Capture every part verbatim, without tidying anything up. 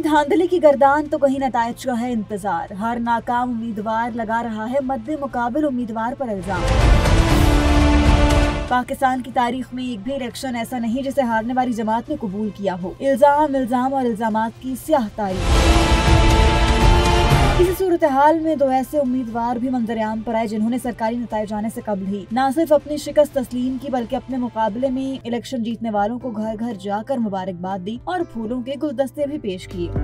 धांधली की गर्दान तो कहीं नतायज का है इंतजार। हर नाकाम उम्मीदवार लगा रहा है मद्दे मुकाबिल उम्मीदवार पर इल्जाम। पाकिस्तान की तारीख में एक भी इलेक्शन ऐसा नहीं जिसे हारने वाली जमात ने कबूल किया हो। इल्जाम इल्जाम और इल्जामात की स्याह तारीख। इसी सूरत हाल में दो ऐसे उम्मीदवार भी मंजर-ए-आम पर आए जिन्होंने सरकारी नतायज आने से कबल ही न सिर्फ अपनी शिकस्त तस्लीम की बल्कि अपने मुकाबले में इलेक्शन जीतने वालों को घर घर जाकर मुबारकबाद दी और फूलों के गुलदस्ते भी पेश किए।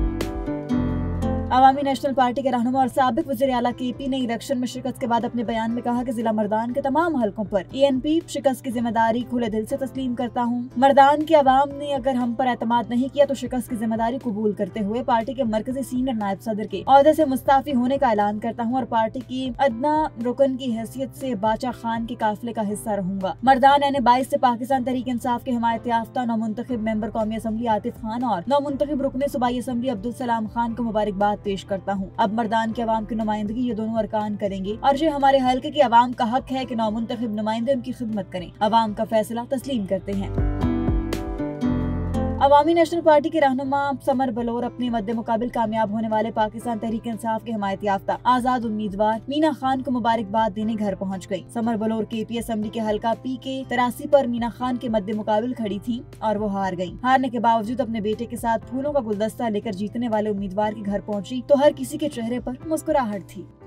अवामी नेशनल पार्टी के रहनुमा और साबिक वज़ीर आला के पी ने इलेक्शन में शिकस्त के बाद अपने बयान में कहा कि जिला मर्दान के तमाम हलकों पर ए एन पी शिकस्त की जिम्मेदारी खुले दिल से तस्लीम करता हूं। मर्दान की आवाम ने अगर हम पर एतमाद नहीं किया तो शिकस्त की जिम्मेदारी कबूल करते हुए पार्टी के मरकजी सीनियर नायब सदर के ओहदे से मुस्ताफी होने का ऐलान करता हूँ और पार्टी की अदना रुकन की हैसियत से बाचा खान के काफिले का हिस्सा रहूंगा। मर्दान एन बाईस से पाकिस्तान तहरीक इंसाफ के हिमायत याफ्ता नौमुंतखब मेंबर कौमी असम्बली आतिफ खान और नौमुंतखब रुकने सूबाई असम्बली अब्दुल सलाम खान को मुबारकबाद पेश करता हूँ। अब मर्दान के अवाम की नुमाइंदगी ये दोनों अरकान करेंगे और जो हमारे हल्के की अवाम का हक है कि नौमुंतखब नुमाइंदे उनकी खिदमत करें। अवाम का फैसला तस्लीम करते हैं। अवामी नेशनल पार्टी के रहनुमा समर बलोर अपने मद्दे मुकाबिल कामयाब होने वाले पाकिस्तान तहरीक इंसाफ के हिमायत याफ्ता आजाद उम्मीदवार मीना खान को मुबारकबाद देने घर पहुंच गई। समर बलोर के पी असम्बली के हल्का पी के तिरासी पर मीना खान के मद्दे मुकाबिल खड़ी थी और वो हार गई। हारने के बावजूद अपने बेटे के साथ फूलों का गुलदस्ता लेकर जीतने वाले उम्मीदवार के घर पहुंची तो हर किसी के चेहरे पर मुस्कुराहट थी।